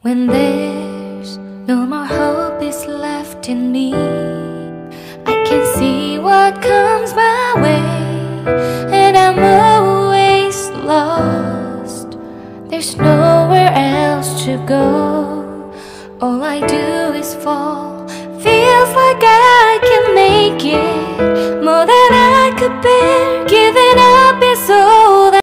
When there's no more hope is left in me, I can see what comes my way, and I'm always lost. There's nowhere else to go. All I do is fall